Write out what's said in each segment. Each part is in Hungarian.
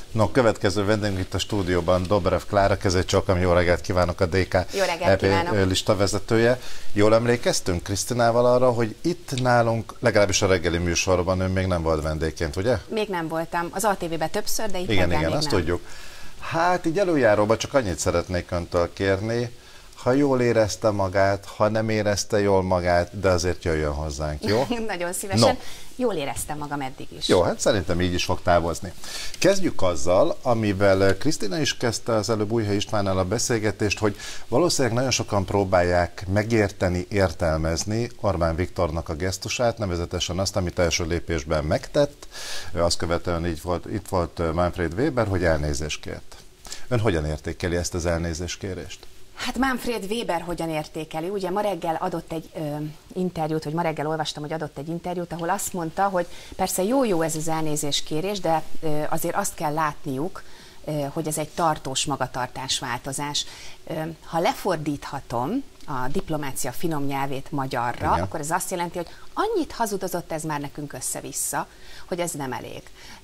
No, következő vendégünk itt a stúdióban Dobrev Klára, kezécsokam, jó reggelt kívánok, a DK EP listavezetője. Jól emlékeztünk Krisztinával arra, hogy itt nálunk, legalábbis a reggeli műsorban ön még nem volt vendégként, ugye? Még nem voltam. Az ATV-ben többször, de itt igen, azt tudjuk. Hát így előjáróban csak annyit szeretnék öntől kérni, ha jól érezte magát, ha nem érezte jól magát, de azért jöjjön hozzánk, jó? Nagyon szívesen. No. Jól éreztem magam eddig is. Jó, hát szerintem így is fog távozni. Kezdjük azzal, amivel Krisztina is kezdte az előbb Újhely Istvánnal a beszélgetést, hogy valószínűleg nagyon sokan próbálják megérteni, értelmezni Orbán Viktornak a gesztusát, nevezetesen azt, amit első lépésben megtett. Azt követően itt volt Manfred Weber, hogy elnézést kért. Ön hogyan értékeli ezt az elnézéskérést? Hát Manfred Weber hogyan értékeli? Ugye ma reggel adott egy interjút, vagy ma reggel olvastam, hogy adott egy interjút, ahol azt mondta, hogy persze jó ez az elnézéskérés, de azért azt kell látniuk, hogy ez egy tartós magatartásváltozás. Ha lefordíthatom a diplomácia finom nyelvét magyarra, igen, akkor ez azt jelenti, hogy annyit hazudozott ez már nekünk össze-vissza, hogy ez nem elég.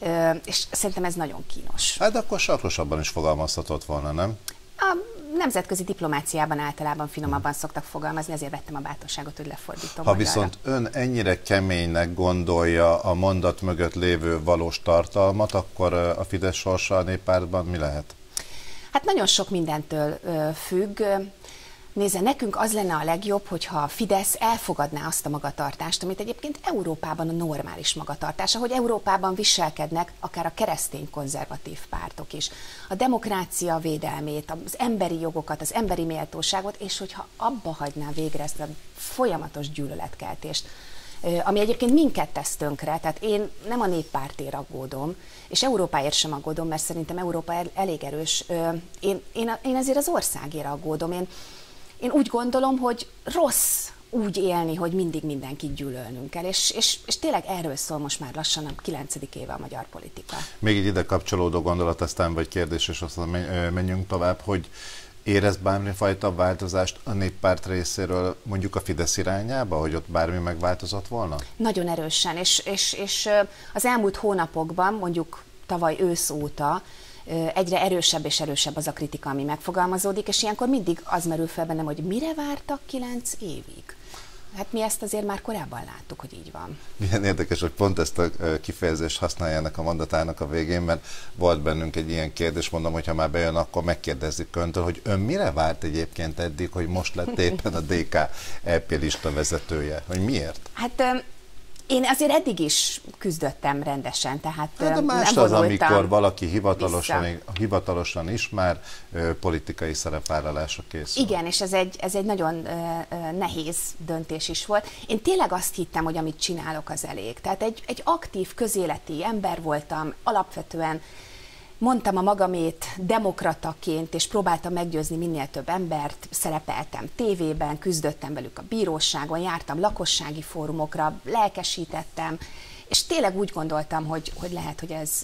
És szerintem ez nagyon kínos. Hát akkor sarkosabban is fogalmazhatott volna, nem? A nemzetközi diplomáciában általában finomabban szoktak fogalmazni, ezért vettem a bátorságot, hogy lefordítom. Ha viszont ön ennyire keménynek gondolja a mondat mögött lévő valós tartalmat, akkor a Fidesz sorsa a Néppártban mi lehet? Hát nagyon sok mindentől függ. Nézze, nekünk az lenne a legjobb, hogyha a Fidesz elfogadná azt a magatartást, amit egyébként Európában a normális magatartás, ahogy Európában viselkednek akár a keresztény konzervatív pártok is. A demokrácia védelmét, az emberi jogokat, az emberi méltóságot, és hogyha abba hagyná végre ezt a folyamatos gyűlöletkeltést, ami egyébként minket tesz tönkre, tehát én nem a Néppártért aggódom, és Európáért sem aggódom, mert szerintem Európa elég erős. Én ezért az országért aggódom. Én úgy gondolom, hogy rossz úgy élni, hogy mindig mindenkit gyűlölnünk kell, és tényleg erről szól most már lassan a 9. éve a magyar politika. Még egy ide kapcsolódó gondolat, aztán vagy kérdés, és aztán menjünk tovább, hogy érez bármifajta változást a Néppárt részéről mondjuk a Fidesz irányába, hogy ott bármi megváltozott volna? Nagyon erősen, és az elmúlt hónapokban, mondjuk tavaly ősz óta, egyre erősebb és erősebb az a kritika, ami megfogalmazódik, és ilyenkor mindig az merül fel bennem, hogy mire vártak 9 évig? Hát mi ezt azért már korábban láttuk, hogy így van. Milyen érdekes, hogy pont ezt a kifejezést használjának a mondatának a végén, mert volt bennünk egy ilyen kérdés, mondom, hogy ha már bejön, akkor megkérdezzük öntől, hogy ön mire várt egyébként eddig, hogy most lett éppen a DK EP lista vezetője? Hogy miért? Hát én azért eddig is küzdöttem rendesen, tehát de más nem az, amikor valaki hivatalosan is már politikai szerepvállalásra készül. Igen, és ez egy nagyon nehéz döntés is volt. Én tényleg azt hittem, hogy amit csinálok, az elég. Tehát egy aktív közéleti ember voltam, alapvetően mondtam a magamét demokrataként, és próbáltam meggyőzni minél több embert, szerepeltem tévében, küzdöttem velük a bíróságon, jártam lakossági fórumokra, lelkesítettem, és tényleg úgy gondoltam, hogy lehet,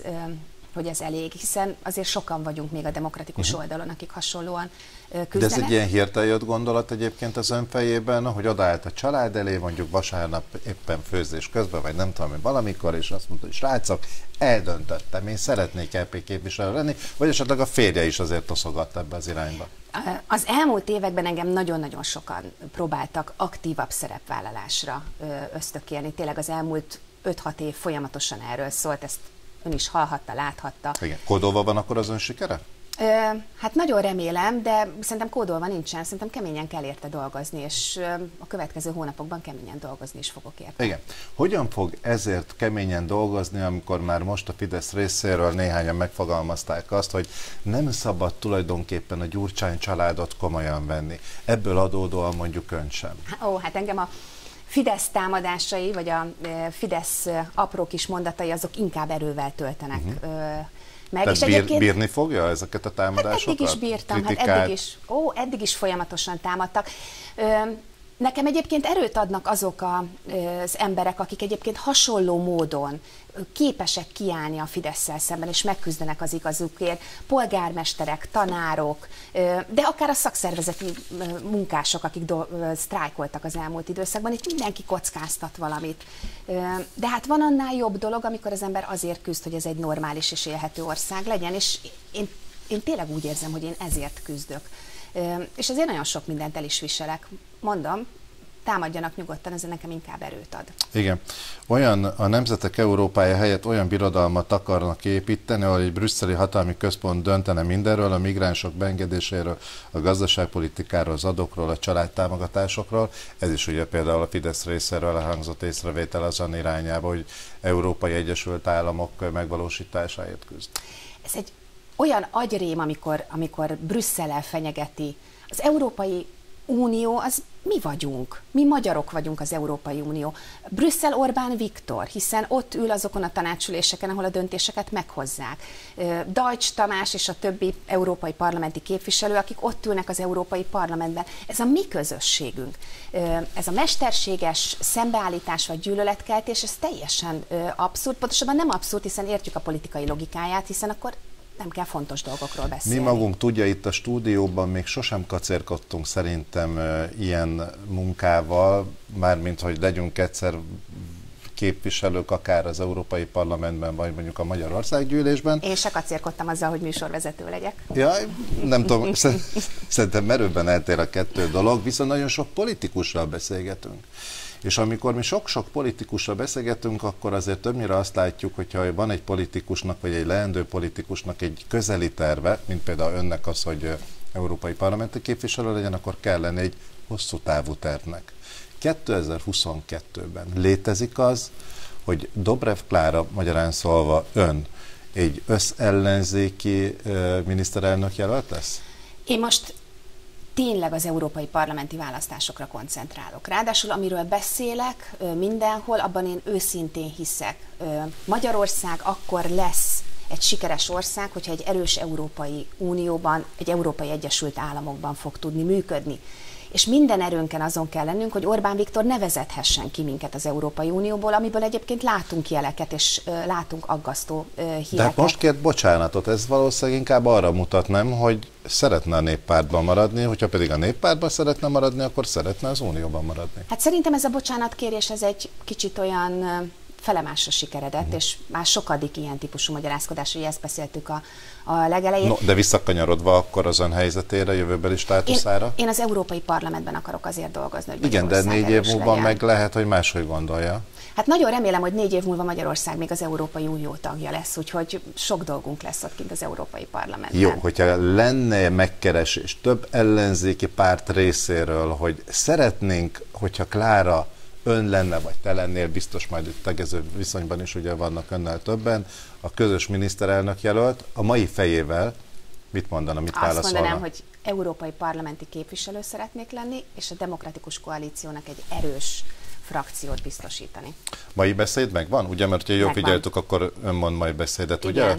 hogy ez elég, hiszen azért sokan vagyunk még a demokratikus oldalon, akik hasonlóan küzdenek. De ez egy ilyen hirtelen jött gondolat egyébként az ön fejében, hogy odaállt a család elé, mondjuk vasárnap éppen főzés közben, vagy nem tudom, valamikor, és azt mondta, hogy srácok, eldöntöttem, én szeretnék EP képviselő lenni, vagy esetleg a férje is azért toszogatta ebbe az irányba? Az elmúlt években engem nagyon-nagyon sokan próbáltak aktívabb szerepvállalásra ösztökélni. Tényleg az elmúlt 5-6 év folyamatosan erről szólt, ezt ön is hallhatta, láthatta. Igen. Kódolva van akkor az ön sikere? Hát nagyon remélem, de szerintem kódolva nincsen, szerintem keményen kell érte dolgozni, és a következő hónapokban keményen dolgozni is fogok érte. Igen. Hogyan fog ezért keményen dolgozni, amikor már most a Fidesz részéről néhányan megfogalmazták azt, hogy nem szabad tulajdonképpen a Gyurcsány családot komolyan venni. Ebből adódóan mondjuk ön sem. Hát engem a Fidesz támadásai, vagy a Fidesz apró kis mondatai, azok inkább erővel töltenek meg. Tehát és bírni fogja ezeket a támadásokat? Hát eddig is bírtam, kritikát? eddig is folyamatosan támadtak. Nekem egyébként erőt adnak azok az emberek, akik egyébként hasonló módon képesek kiállni a Fidesszel szemben, és megküzdenek az igazukért, polgármesterek, tanárok, de akár a szakszervezeti munkások, akik sztrájkoltak az elmúlt időszakban, itt mindenki kockáztat valamit. De hát van annál jobb dolog, amikor az ember azért küzd, hogy ez egy normális és élhető ország legyen, és én tényleg úgy érzem, hogy én ezért küzdök. És azért nagyon sok mindent el is viselek. Mondom, támadjanak nyugodtan, ez nekem inkább erőt ad. Igen. A nemzetek Európája helyett olyan birodalmat akarnak építeni, ahol egy brüsszeli hatalmi központ döntene mindenről, a migránsok beengedéséről, a gazdaságpolitikáról, az adókról, a családtámogatásokról. Ez is ugye például a Fidesz részéről elhangzott észrevétel azon irányába, hogy Európai Egyesült Államok megvalósításáért küzd. Ez egy olyan agyrém, amikor Brüsszellel fenyegeti. Az Európai Unió, az mi vagyunk. Mi magyarok vagyunk az Európai Unió. Brüsszel Orbán Viktor, hiszen ott ül azokon a tanácsüléseken, ahol a döntéseket meghozzák. Deutsch Tamás és a többi európai parlamenti képviselő, akik ott ülnek az Európai Parlamentben. Ez a mi közösségünk. Ez a mesterséges szembeállítás vagy gyűlöletkeltés, ez teljesen abszurd. Pontosabban nem abszurd, hiszen értjük a politikai logikáját, hiszen akkor nem kell fontos dolgokról beszélni. Mi magunk tudja, itt a stúdióban még sosem kacérkodtunk szerintem ilyen munkával, mármint, hogy legyünk egyszer képviselők akár az Európai Parlamentben, vagy mondjuk a Magyarországgyűlésben. Én se kacérkodtam azzal, hogy műsorvezető legyek. Ja, nem tudom, szerintem merőben eltér a kettő dolog, viszont nagyon sok politikussal beszélgetünk. És amikor mi sok-sok politikussal beszélgetünk, akkor azért többnyire azt látjuk, hogyha van egy politikusnak, vagy egy leendő politikusnak egy közeli terve, mint például önnek az, hogy európai parlamenti képviselő legyen, akkor kell lenni egy hosszú távú tervnek. 2022-ben létezik az, hogy Dobrev Klára, magyarán szólva ön, egy összellenzéki miniszterelnök jelölt lesz? Én most tényleg az európai parlamenti választásokra koncentrálok. Ráadásul amiről beszélek mindenhol, abban én őszintén hiszek. Magyarország akkor lesz egy sikeres ország, hogyha egy erős Európai Unióban, egy Európai Egyesült Államokban fog tudni működni. És minden erőnken azon kell lennünk, hogy Orbán Viktor ne vezethessen ki minket az Európai Unióból, amiből egyébként látunk jeleket, és látunk aggasztó híreket. De hát most kért bocsánatot, ez valószínűleg inkább arra mutat, nem, hogy szeretne a néppártban maradni, hogyha pedig a néppártban szeretne maradni, akkor szeretne az Unióban maradni. Hát szerintem ez a bocsánatkérés, ez egy kicsit olyan felemásra sikeredett, és már sokadik ilyen típusú magyarázkodás, hogy ezt beszéltük a legelején. No, de visszakanyarodva akkor az ön helyzetére, jövőbeli státuszára? Én az Európai Parlamentben akarok azért dolgozni, hogy igen, de 4 év múlva legyen. meg lehet, hogy máshogy gondolja. Hát nagyon remélem, hogy 4 év múlva Magyarország még az Európai Unió tagja lesz, úgyhogy sok dolgunk lesz ott kint az Európai Parlamentben. Jó, hogyha lenne megkeresés több ellenzéki párt részéről, hogy szeretnénk, hogyha Klára ön lenne, vagy te lennél, biztos majd itt tegező viszonyban is ugye vannak önnel többen, a közös miniszterelnök jelölt, a mai fejével mit mondana, mit válaszolna? Azt mondanám, hogy európai parlamenti képviselő szeretnék lenni, és a demokratikus koalíciónak egy erős frakciót biztosítani. Mai beszéd megvan? Ugye, mert ha jól figyeltük, akkor ön mond mai beszédet, ugye?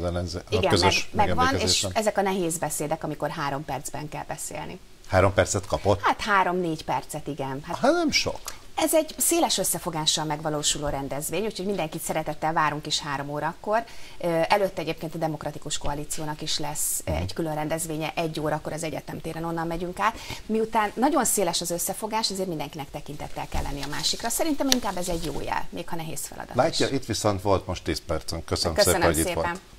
Igen, megvan, és ezek a nehéz beszédek, amikor 3 percben kell beszélni. 3 percet kapott? Hát 3-4 percet, igen. Hát nem sok. Ez egy széles összefogással megvalósuló rendezvény, úgyhogy mindenkit szeretettel várunk is 3 órakor. Előtte egyébként a Demokratikus Koalíciónak is lesz egy külön rendezvénye, 1 órakor az Egyetemtéren, onnan megyünk át. Miután nagyon széles az összefogás, ezért mindenkinek tekintettel kell lenni a másikra. Szerintem inkább ez egy jó jel, még ha nehéz feladat. Látja, itt viszont volt most 10 percünk. Köszönöm szépen, hogy itt volt.